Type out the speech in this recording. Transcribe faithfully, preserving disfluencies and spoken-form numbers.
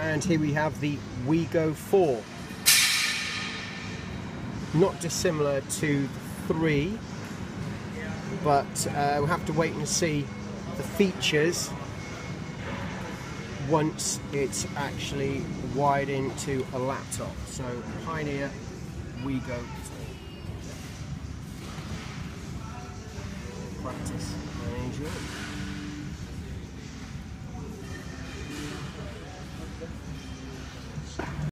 And here we have the WeGo four. Not dissimilar to the three, but uh, we'll have to wait and see the features once it's actually wired into a laptop. So Pioneer WeGo four. Practice and enjoy.